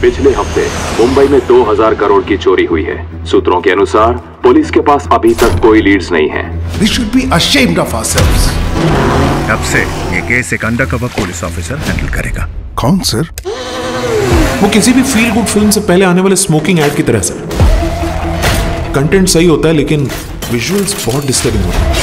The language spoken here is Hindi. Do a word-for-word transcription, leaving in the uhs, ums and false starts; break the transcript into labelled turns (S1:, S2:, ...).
S1: पिछले हफ्ते मुंबई में दो हज़ार करोड़ की चोरी हुई है। सूत्रों के अनुसार पुलिस के पास अभी तक कोई लीड्स नहीं है।
S2: We should be ashamed of ourselves.
S3: अब से ये केस एक अंडरकवर पुलिस ऑफिसर हैंडल करेगा।
S2: कौन सर?
S4: वो किसी भी फील गुड फिल्म से पहले आने वाले स्मोकिंग एड की तरह से। कंटेंट सही होता है लेकिन विजुअल्स बहुत डिस्टर्बिंग होते हैं।